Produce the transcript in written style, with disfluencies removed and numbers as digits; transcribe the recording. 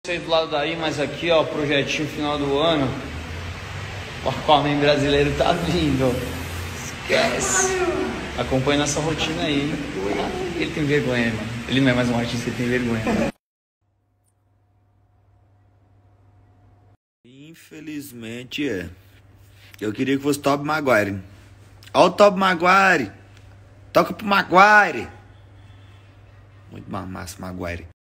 Sei do lado daí, mas aqui ó, projetinho final do ano. O Aquaman brasileiro tá vindo. Esquece. Acompanha nossa rotina aí. Ele tem vergonha, mano. Ele não é mais um artista, ele tem vergonha. Infelizmente é. Eu queria que fosse Tobey Maguire. Ó o Tobey Maguire. Toca pro Maguire. Muito massa, Maguire.